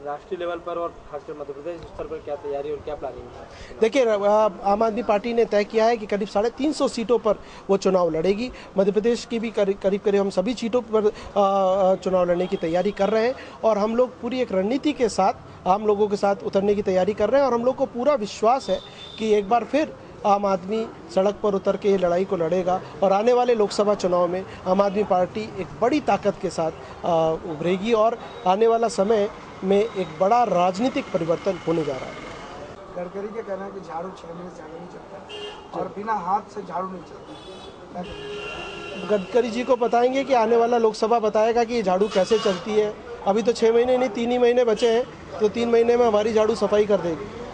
राष्ट्रीय लेवल पर और खासकर मध्य प्रदेश स्तर पर क्या तैयारी और क्या प्लानिंग है? देखिए, आम आदमी पार्टी ने तय किया है कि करीब 350 सीटों पर वो चुनाव लड़ेगी। मध्य प्रदेश की भी करीब करीब हम सभी सीटों पर चुनाव लड़ने की तैयारी कर रहे हैं और हम लोग पूरी एक रणनीति के साथ आम लोगों के साथ उतरने की तैयारी कर रहे हैं और हम लोग को पूरा विश्वास है कि एक बार फिर आम आदमी सड़क पर उतर के ये लड़ाई को लड़ेगा और आने वाले लोकसभा चुनाव में आम आदमी पार्टी एक बड़ी ताकत के साथ उभरेगी और आने वाला समय में एक बड़ा राजनीतिक परिवर्तन होने जा रहा है। गडकरी के कहना है कि झाड़ू 6 महीने से ज़्यादा नहीं चलता और बिना हाथ से झाड़ू नहीं चलता। गडकरी जी को बताएंगे कि आने वाला लोकसभा बताएगा कि ये झाड़ू कैसे चलती है। अभी तो 6 महीने नहीं 3 ही महीने बचे हैं, तो 3 महीने में हमारी झाड़ू सफाई कर देगी।